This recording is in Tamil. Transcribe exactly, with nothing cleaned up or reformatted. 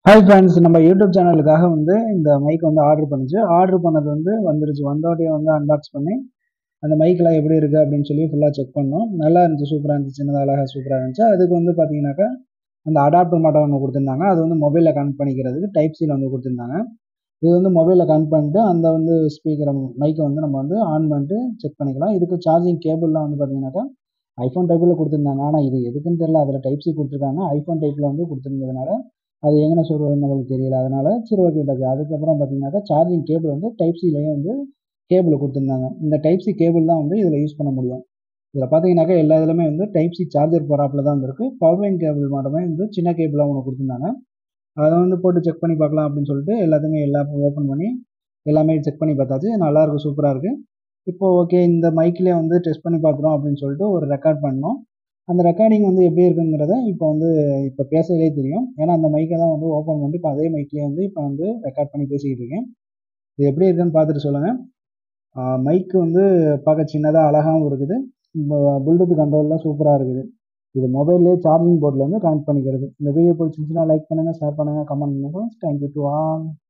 ஹாய் ஃப்ரெண்ட்ஸ், நம்ம யூடியூப் சேனலுக்காக வந்து இந்த மைக் வந்து ஆர்டர் பண்ணிச்சு. ஆர்டர் பண்ணது வந்து வந்துருச்சு. வந்தோடனே வந்து அன்பாக்ஸ் பண்ணி அந்த மைக்கெலாம் எப்படி இருக்குது அப்படின்னு சொல்லி ஃபுல்லாக செக் பண்ணோம். நல்லா இருந்துச்சு, சூப்பராக இருந்துச்சு, சின்னதாக அழகாக சூப்பராக இருந்துச்சு. அதுக்கு வந்து பார்த்தீங்கன்னாக்கா அந்த அடாப்டர் மாட்டம் ஒன்று கொடுத்துருந்தாங்க. அது வந்து மொபைலில் கனெக்ட் பண்ணிக்கிறதுக்கு டைப் சியில் வந்து கொடுத்துருந்தாங்க. இது வந்து மொபைலில் கனெக்ட் பண்ணிட்டு அந்த வந்து ஸ்பீக்கரை மைக்கை வந்து நம்ம வந்து ஆன் பண்ணிட்டு செக் பண்ணிக்கலாம். இதுக்கு சார்ஜிங் கேபிள்லாம் வந்து பார்த்தீங்கன்னாக்கா ஐஃபோன் டைப்பில் கொடுத்துருந்தாங்க. ஆனால் இது எதுக்குன்னு தெரியல, அதில் டைப் சி கொடுத்துருக்காங்க. ஐஃபோன் டைப்பில் வந்து கொடுத்துருந்ததுனால அது எங்கே சொல்கிறதுன்னு நம்மளுக்கு தெரியல. அதனால் சரி ஓகே விட்டாச்சு. அதுக்கப்புறம் பார்த்தீங்கன்னாக்கா சார்ஜிங் கேபிள் வந்து டைப் சிலேயே வந்து கேபிள் கொடுத்துருந்தாங்க. இந்த டைப் சி கேபிள் தான் வந்து இதில் யூஸ் பண்ண முடியும். இதில் பார்த்தீங்கன்னாக்கா எல்லா இதுலையுமே வந்து டைப் சி சார்ஜர் போகிறாப்புல தான் வந்துருக்கு. பவர் பேங்க் கேபிள் மட்டுமே வந்து சின்ன கேபிளாக ஒன்று கொடுத்துருந்தாங்க. அதை வந்து போட்டு செக் பண்ணி பார்க்கலாம் அப்படின்னு சொல்லிட்டு எல்லாத்தையுமே எல்லா ஓப்பன் பண்ணி எல்லாமே செக் பண்ணி பார்த்தாச்சு. நல்லாயிருக்கு, சூப்பராக இருக்குது. இப்போ ஓகே, இந்த மைக்லேயே வந்து டெஸ்ட் பண்ணி பார்க்குறோம் அப்படின்னு சொல்லிட்டு ஒரு ரெக்கார்ட் பண்ணோம். அந்த ரெக்கார்டிங் வந்து எப்படி இருக்குங்கிறத இப்போ வந்து இப்போ பேசவே தெரியும். ஏன்னா அந்த மைக்கை தான் வந்து ஓப்பன் பண்ணிட்டு இப்போ அதே மைக்லேயே வந்து இப்போ வந்து ரெக்கார்ட் பண்ணி பேசிக்கிட்டு இருக்கேன். இது எப்படி இருக்குன்னு பார்த்துட்டு சொல்லுங்கள். மைக்கு வந்து பார்க்க சின்னதாக அழகாகவும் இருக்குது. ப்ளூடூத் கண்ட்ரோல்லாம் சூப்பராக இருக்குது. இது மொபைல்லேயே சார்ஜிங் போர்டில் வந்து கனெக்ட் பண்ணிக்கிறது. இந்த வீடியோ பிடிச்சிருந்துச்சுன்னா லைக் பண்ணுங்கள், ஷேர் பண்ணுங்கள், கமெண்ட் பண்ணுங்கள். Thank you to all.